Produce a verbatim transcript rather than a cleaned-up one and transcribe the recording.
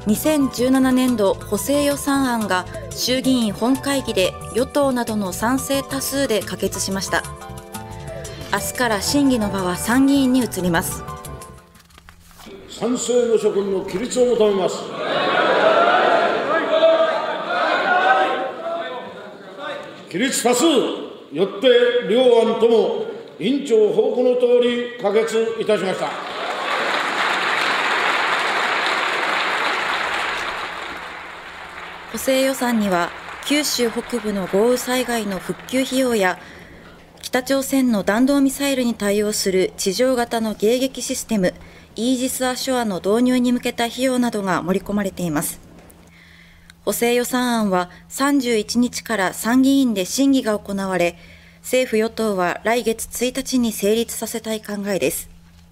にせんじゅうななねんど補正予算案が衆議院本会議で与党などの賛成多数で可決しました。明日から審議の場は参議院に移ります。 賛成の諸君の起立を求めます。起立多数、よって両案とも委員長報告のとおり可決いたしました。 補正予算には九州北部の豪雨災害の復旧費用や北朝鮮の弾道ミサイルに対応する地上型の迎撃システムイージス・アショアの導入に向けた費用などが盛り込まれています。補正予算案はさんじゅういちにちから参議院で審議が行われ、政府与党は来月ついたちに成立させたい考えです。